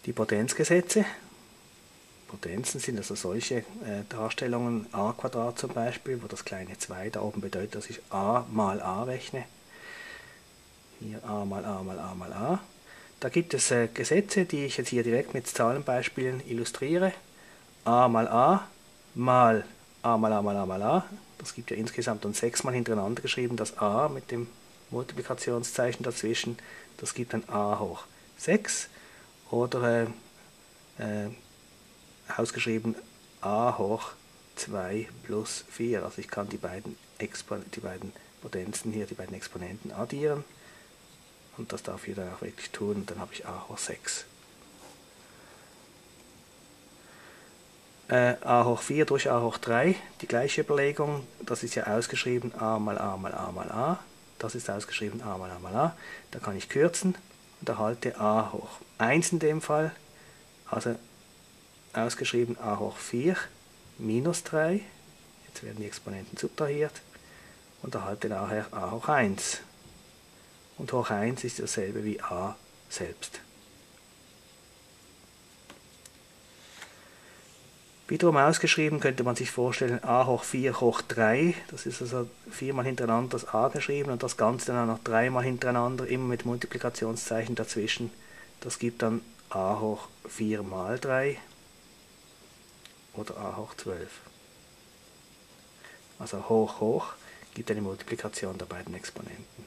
Die Potenzgesetze. Potenzen sind also solche Darstellungen, a² zum Beispiel, wo das kleine 2 da oben bedeutet, dass ich a mal a rechne. Hier a mal a mal a mal a. Da gibt es Gesetze, die ich jetzt hier direkt mit Zahlenbeispielen illustriere. A mal a mal a mal a mal a mal a. Das gibt ja insgesamt dann 6 Mal hintereinander geschrieben, das a mit dem Multiplikationszeichen dazwischen. Das gibt dann a hoch 6. Oder ausgeschrieben a hoch 2 plus 4. Also ich kann die beiden Potenzen hier, die beiden Exponenten addieren. Und das darf ich dann auch wirklich tun. Und dann habe ich a hoch 6. a hoch 4 durch a hoch 3, die gleiche Überlegung. Das ist ja ausgeschrieben a mal a mal a mal a. Das ist ausgeschrieben a mal a mal a. Da kann ich kürzen und erhalte a hoch 1 in dem Fall. Also ausgeschrieben a hoch 4 minus 3. Jetzt werden die Exponenten subtrahiert und erhalte nachher a hoch 1. Und hoch 1 ist dasselbe wie a selbst. Wiederum ausgeschrieben könnte man sich vorstellen a hoch 4 hoch 3. Das ist also 4 mal hintereinander das a geschrieben und das Ganze dann auch noch 3 mal hintereinander, immer mit Multiplikationszeichen dazwischen. Das gibt dann a hoch 4 mal 3 oder a hoch 12. Also hoch hoch gibt eine Multiplikation der beiden Exponenten.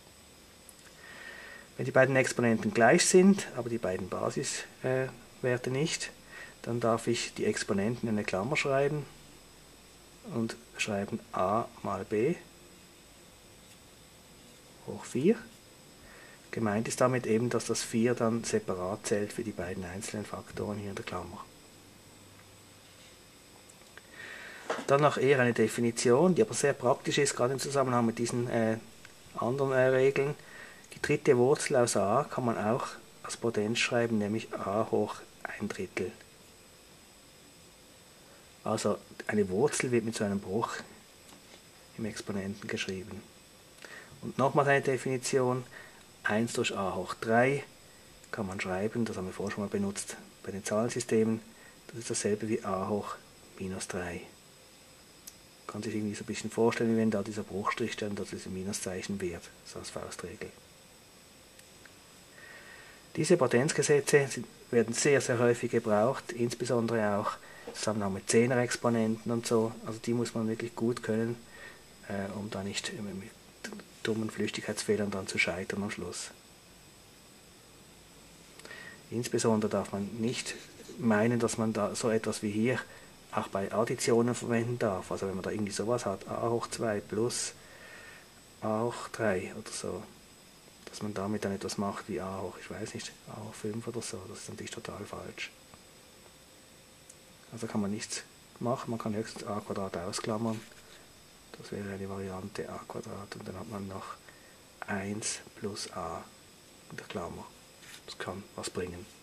Wenn die beiden Exponenten gleich sind, aber die beiden Basiswerte nicht, dann darf ich die Exponenten in eine Klammer schreiben und schreiben a mal b hoch 4. Gemeint ist damit eben, dass das 4 dann separat zählt für die beiden einzelnen Faktoren hier in der Klammer. Dann noch eher eine Definition, die aber sehr praktisch ist, gerade im Zusammenhang mit diesen anderen Regeln. Die dritte Wurzel aus a kann man auch als Potenz schreiben, nämlich a hoch 1/3. Also eine Wurzel wird mit so einem Bruch im Exponenten geschrieben. Und nochmals eine Definition, 1 durch a hoch 3 kann man schreiben, das haben wir vorher schon mal benutzt bei den Zahlensystemen, das ist dasselbe wie a hoch minus 3. Kann sich irgendwie so ein bisschen vorstellen, wie wenn da dieser Bruchstrich dann dieses Minuszeichen wird, so als Faustregel. Diese Potenzgesetze werden sehr, sehr häufig gebraucht, insbesondere auch im Zusammenhang mit Zehnerexponenten und so. Also die muss man wirklich gut können, um da nicht mit dummen Flüchtigkeitsfehlern dann zu scheitern am Schluss. Insbesondere darf man nicht meinen, dass man da so etwas wie hier auch bei Additionen verwenden darf. Also wenn man da irgendwie sowas hat, a hoch 2 plus a hoch 3 oder so, dass man damit dann etwas macht wie a hoch, ich weiß nicht, a hoch 5 oder so, das ist natürlich total falsch. Also kann man nichts machen, man kann höchstens a² ausklammern. Das wäre eine Variante a² und dann hat man noch 1 plus a in der Klammer. Das kann was bringen.